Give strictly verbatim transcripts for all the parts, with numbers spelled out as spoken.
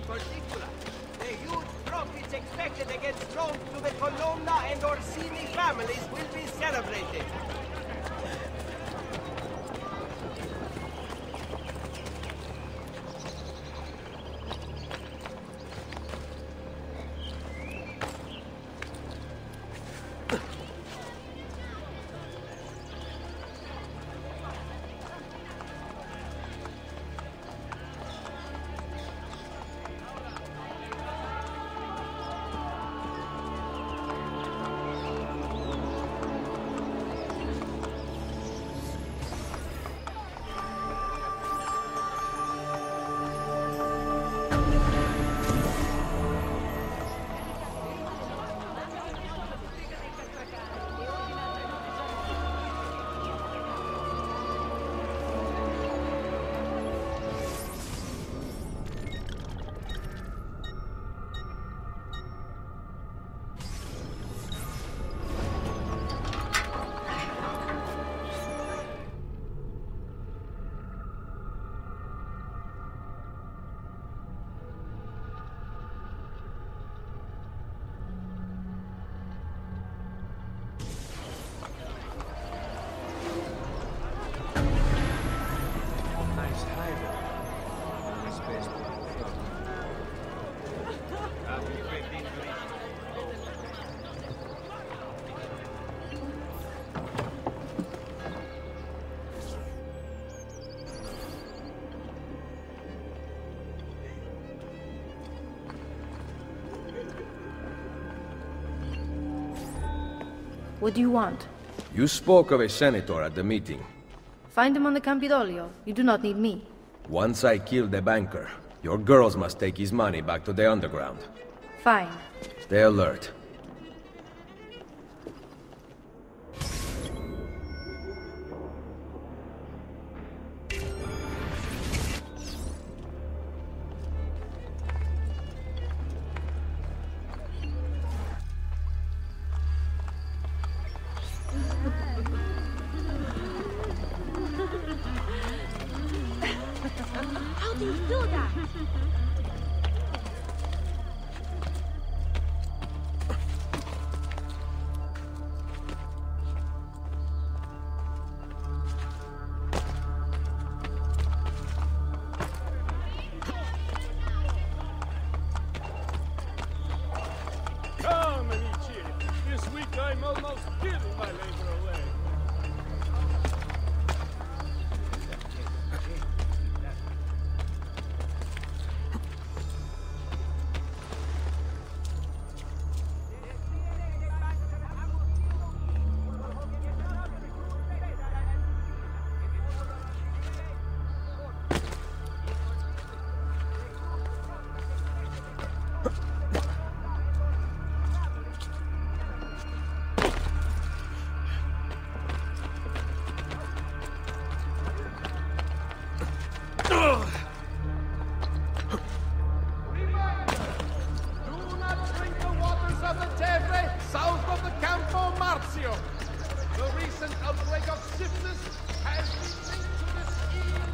particular. The huge profits expected against Rome to the Colonna and Orsini families will be celebrated. What do you want? You spoke of a senator at the meeting. Find him on the Campidoglio. You do not need me. Once I kill the banker, your girls must take his money back to the underground. Fine. Stay alert. How do you do that? Come, Amici. This week I'm almost giving my labor away. The recent outbreak of syphilis has been linked to this evil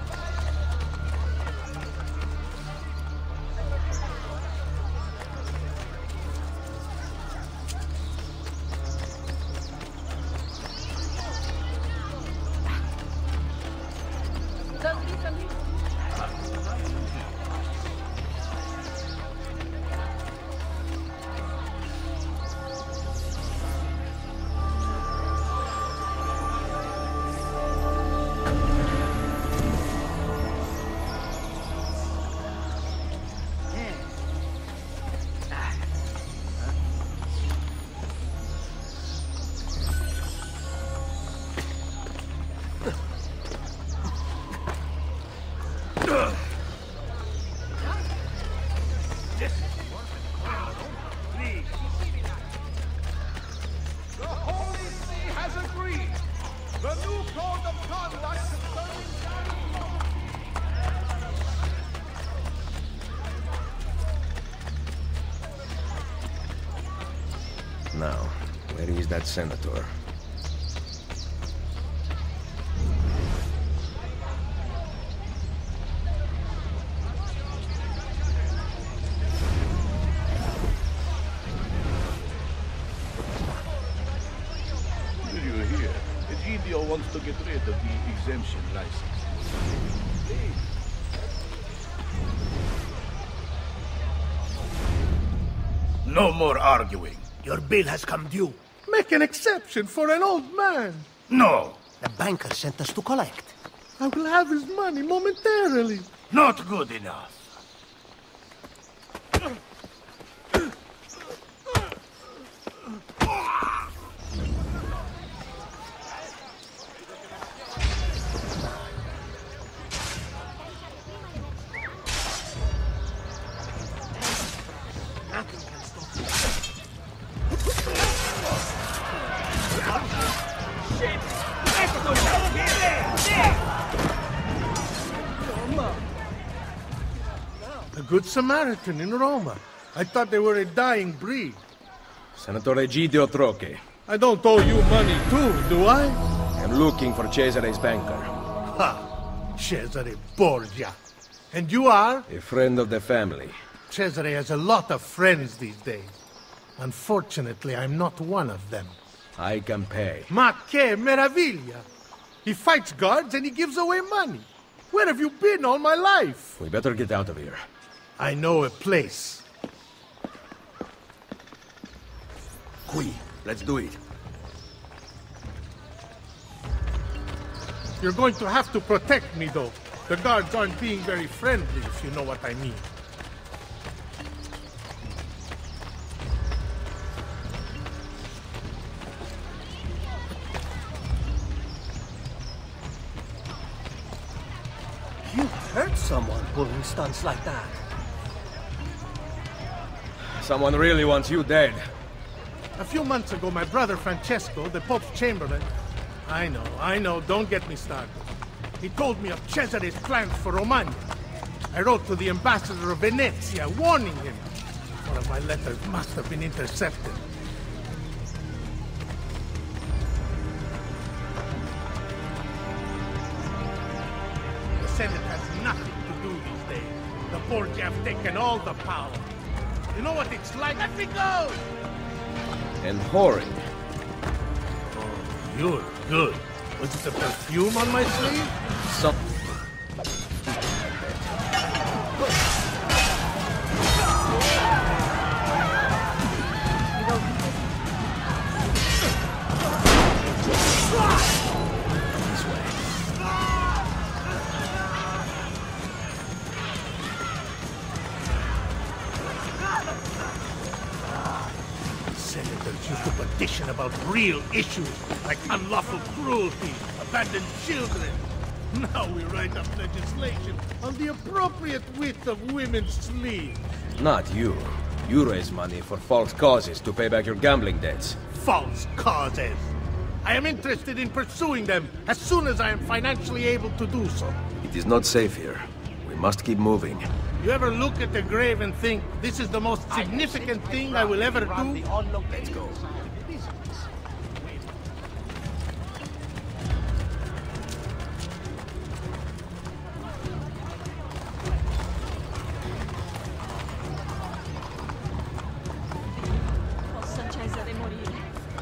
Now, where is that senator? to get rid of the exemption license. No more arguing. Your bill has come due. Make an exception for an old man. No, The banker sent us to collect. I will have his money momentarily. not good enough. A good Samaritan in Roma. I thought they were a dying breed. Senator Egidio Troche. I don't owe you money too, do I? I'm looking for Cesare's banker. Ha! Cesare Borgia. And you are? A friend of the family. Cesare has a lot of friends these days. Unfortunately, I'm not one of them. I can pay. Ma che meraviglia! He fights guards and he gives away money. Where have you been all my life? We better get out of here. I know a place. Qui. Let's do it. You're going to have to protect me, though. The guards aren't being very friendly, if you know what I mean. You hurt someone pulling stunts like that. Someone really wants you dead. A few months ago, my brother Francesco, the Pope's Chamberlain... I know, I know, don't get me started. He told me of Cesare's plans for Romagna. I wrote to the ambassador of Venezia, warning him. One of my letters must have been intercepted. The Senate has nothing to do these days. The Borgia have taken all the power. You know what it's like? Let me go! And whoring. You're good. Was it the perfume on my sleeve? So... Senators used to petition about real issues, like unlawful cruelty, abandoned children. Now we write up legislation on the appropriate width of women's sleeves. Not you. You raise money for false causes to pay back your gambling debts. False causes. I am interested in pursuing them as soon as I am financially able to do so. It is not safe here. We must keep moving. You ever look at the grave and think, this is the most significant thing I will ever do? Let's go. Possa Cesare morire.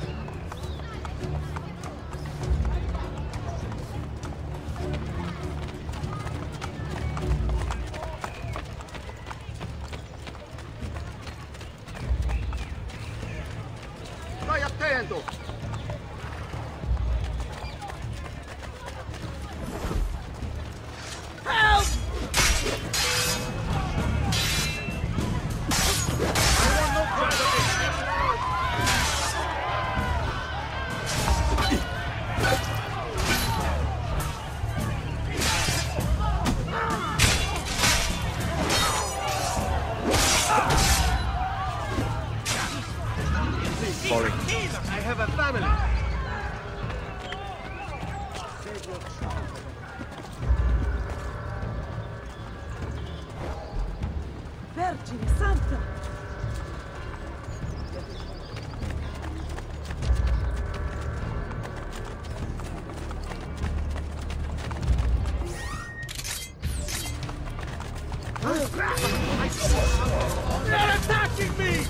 Stai attento! Sorry. I have a family. Vergine Santa! They're attacking me!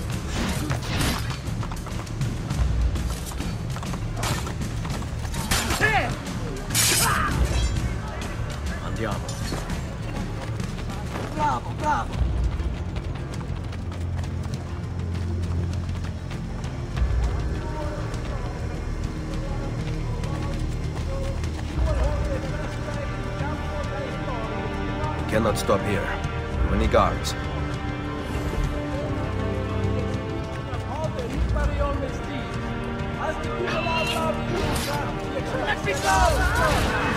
There! cannot stop here. Too many guards. Let me go!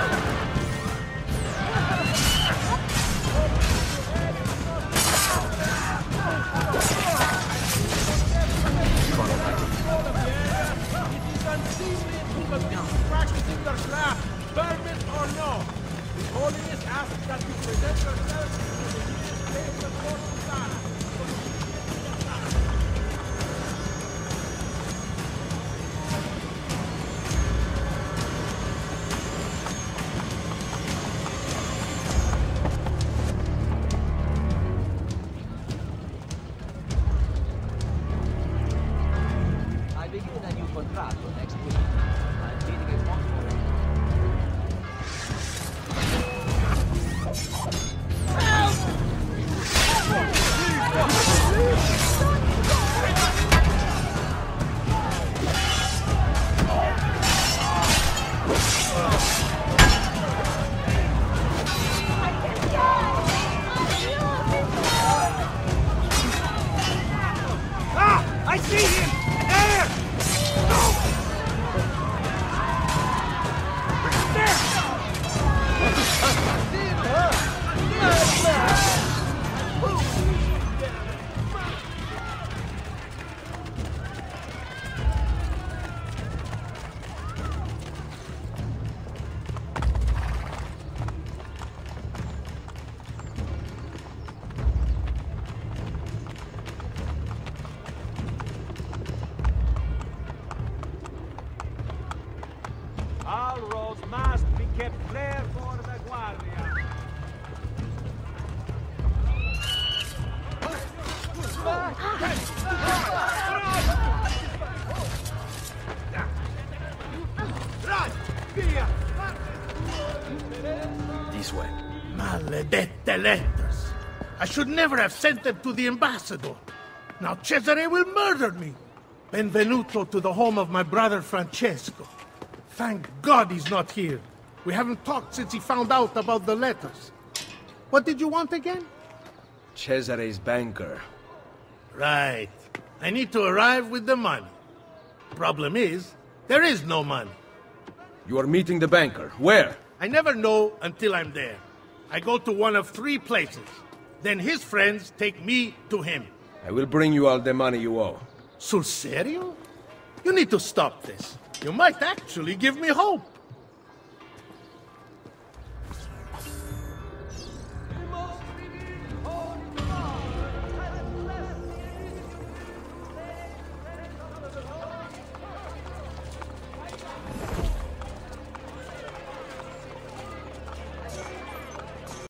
Practicing your craft, permit or no. His Holiness asks that you present yourselves to the immediate place of Fort Sultana. I begin a new contratto next week. I'm feeling it once more. Ah! I see him! There! All roads must be kept clear for the Guardia. This way. Maledette letters. I should never have sent them to the ambassador. Now Cesare will murder me. Benvenuto to the home of my brother Francesco. Thank God he's not here. We haven't talked since he found out about the letters. What did you want again? Cesare's banker. Right. I need to arrive with the money. Problem is, there is no money. You are meeting the banker. Where? I never know until I'm there. I go to one of three places. Then his friends take me to him. I will bring you all the money you owe. Sul serio? You need to stop this. You might actually give me hope.